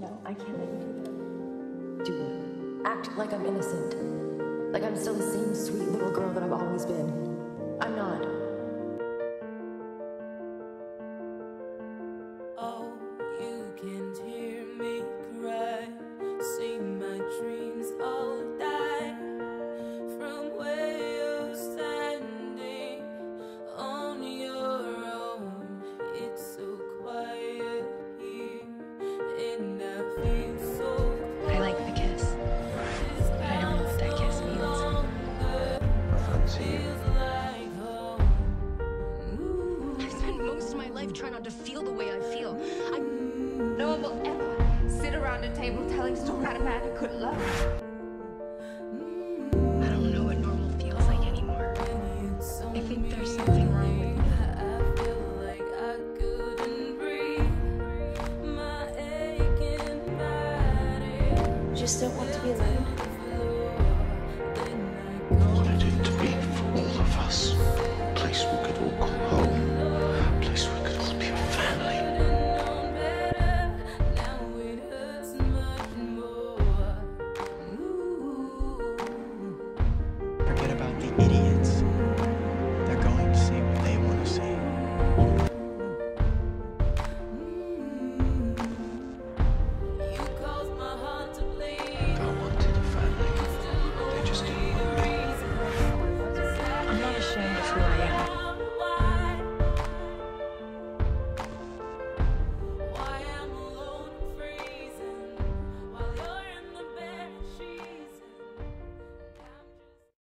No, I can't let you do that. Do what? Act like I'm innocent. Like I'm still the same sweet little girl that I've always been. I'm not. Oh, you can't hear me cry. See my dreams all die. From where you're standing on your own. It's so quiet here, and I feel so I like the kiss, but I don't know what that kiss means. I've spent most of my life trying not to feel the way I feel. No one will ever sit around a table telling stories about a man who couldn't love. I don't know what normal feels like anymore. I think there's something wrong with me. You just don't want to be alone.